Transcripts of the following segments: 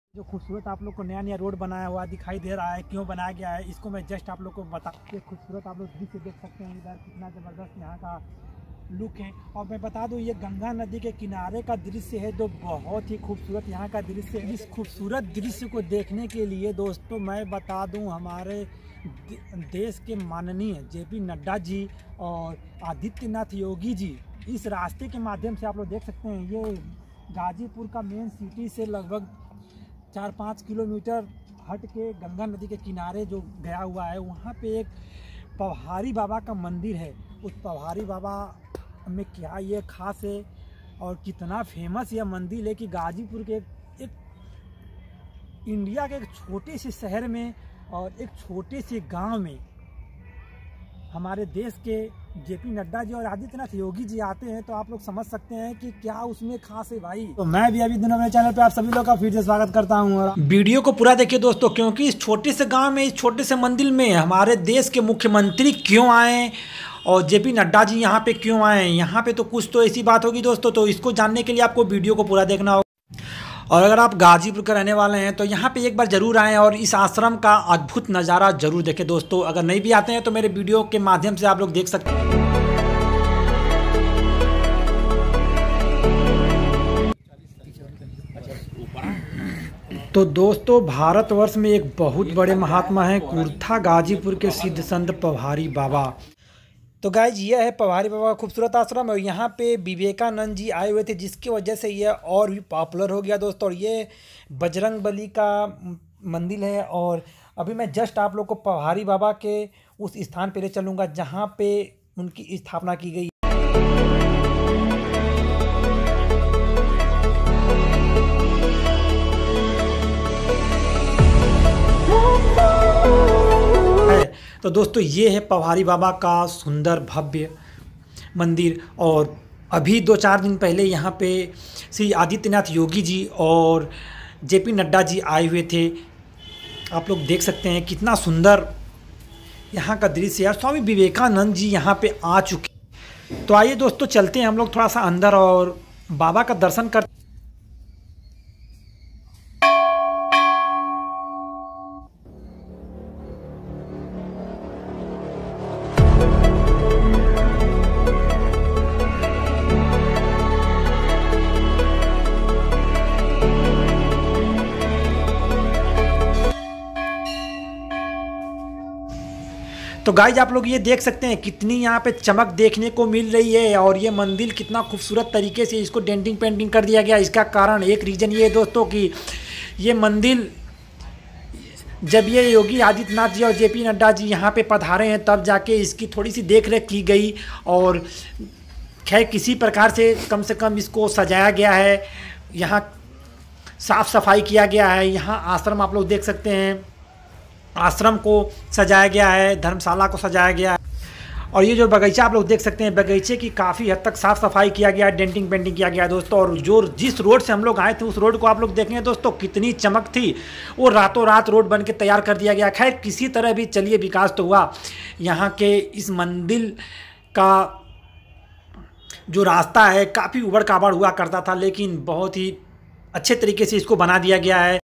जो खूबसूरत आप लोग को नया नया रोड बनाया हुआ दिखाई दे रहा है, क्यों बनाया गया है इसको मैं जस्ट आप लोग को बता के खूबसूरत आप लोग दृश्य देख सकते हैं। इधर कितना ज़बरदस्त यहाँ का लुक है। और मैं बता दूँ ये गंगा नदी के किनारे का दृश्य है जो बहुत ही खूबसूरत यहाँ का दृश्य है। इस खूबसूरत दृश्य को देखने के लिए दोस्तों मैं बता दूँ हमारे देश के माननीय JP नड्डा जी और आदित्यनाथ योगी जी इस रास्ते के माध्यम से आप लोग देख सकते हैं। ये गाजीपुर का मेन सिटी से लगभग 4-5 किलोमीटर हट के गंगा नदी के किनारे जो गया हुआ है, वहाँ पे एक पवहारी बाबा का मंदिर है। उस पवहारी बाबा में क्या ये खास है और कितना फेमस यह मंदिर है कि गाजीपुर के एक इंडिया के एक छोटे से शहर में और एक छोटे से गांव में हमारे देश के JP नड्डा जी और आदित्यनाथ योगी जी आते हैं, तो आप लोग समझ सकते हैं कि क्या उसमें खास है भाई। तो मैं भी अभी दिनों मेरे चैनल पे आप सभी लोग का फिर से स्वागत करता हूँ। वीडियो को पूरा देखिए दोस्तों, क्योंकि इस छोटे से गांव में, इस छोटे से मंदिर में हमारे देश के मुख्यमंत्री क्यों आए और JP नड्डा जी यहाँ पे क्यों आए, यहाँ पे तो कुछ तो ऐसी बात होगी दोस्तों। तो इसको जानने के लिए आपको वीडियो को पूरा देखना होगा। और अगर आप गाजीपुर के रहने वाले हैं तो यहाँ पे एक बार ज़रूर आएँ और इस आश्रम का अद्भुत नज़ारा ज़रूर देखें दोस्तों। अगर नहीं भी आते हैं तो मेरे वीडियो के माध्यम से आप लोग देख सकते हैं। तो दोस्तों भारतवर्ष में एक बहुत बड़े महात्मा हैं कुर्था गाजीपुर के सिद्ध संत पवहारी बाबा। तो गाइज ये है पवहारी बाबा का खूबसूरत आश्रम और यहाँ पे विवेकानंद जी आए हुए थे, जिसकी वजह से ये और भी पॉपुलर हो गया दोस्तों। और ये बजरंगबली का मंदिर है और अभी मैं जस्ट आप लोग को पवहारी बाबा के उस स्थान पे ले चलूँगा जहाँ पे उनकी स्थापना की गई। तो दोस्तों ये है पवहारी बाबा का सुंदर भव्य मंदिर। और अभी 2-4 दिन पहले यहाँ पे श्री आदित्यनाथ योगी जी और JP नड्डा जी आए हुए थे। आप लोग देख सकते हैं कितना सुंदर यहाँ का दृश्य है। और स्वामी विवेकानंद जी यहाँ पे आ चुके। तो आइए दोस्तों चलते हैं हम लोग थोड़ा सा अंदर और बाबा का दर्शन करते। तो गाइज आप लोग ये देख सकते हैं कितनी यहाँ पे चमक देखने को मिल रही है और ये मंदिर कितना खूबसूरत तरीके से इसको डेंटिंग पेंटिंग कर दिया गया। इसका कारण एक रीज़न ये है दोस्तों कि ये मंदिर जब ये योगी आदित्यनाथ जी और JP नड्डा जी यहाँ पे पधारे हैं तब जाके इसकी थोड़ी सी देख रेख की गई और खैर किसी प्रकार से कम इसको सजाया गया है। यहाँ साफ़ सफाई किया गया है। यहाँ आश्रम आप लोग देख सकते हैं, आश्रम को सजाया गया है, धर्मशाला को सजाया गया है। और ये जो बगीचा आप लोग देख सकते हैं, बगीचे की काफ़ी हद तक साफ़ सफाई किया गया है, डेंटिंग पेंटिंग किया गया है दोस्तों। और जो जिस रोड से हम लोग आए थे उस रोड को आप लोग देखेंगे दोस्तों कितनी चमक थी, वो रातों रात रोड बन के तैयार कर दिया गया। खैर किसी तरह भी चलिए विकास तो हुआ। यहाँ के इस मंदिर का जो रास्ता है काफ़ी उबड़ खाबड़ हुआ करता था, लेकिन बहुत ही अच्छे तरीके से इसको बना दिया गया है।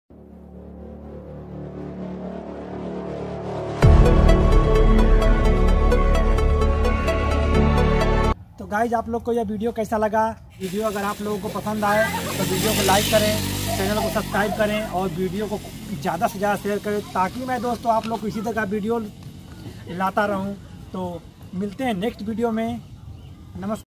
तो गाइज आप लोग को यह वीडियो कैसा लगा? वीडियो अगर आप लोगों को पसंद आए तो वीडियो को लाइक करें, चैनल को सब्सक्राइब करें और वीडियो को ज़्यादा से ज़्यादा शेयर करें, ताकि मैं दोस्तों आप लोग को इसी तरह का वीडियो लाता रहूं। तो मिलते हैं नेक्स्ट वीडियो में। नमस्कार।